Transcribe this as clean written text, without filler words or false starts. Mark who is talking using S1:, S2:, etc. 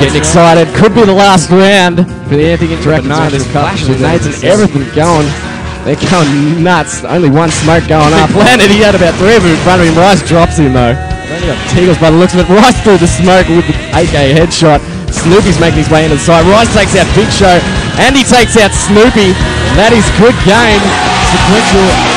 S1: Getting excited. Could be the last round for the Anything Interactive. No, there's flashes with nades and everything going. They're going nuts. Only one smoke going up. Planted, he had about 3 of them in front of him. Rice drops him though. Only got Teagles by the looks of it. Rice through the smoke with the AK headshot. Snoopy's making his way into the side. Rice takes out Big Show and he takes out Snoopy. That is good game. Sequential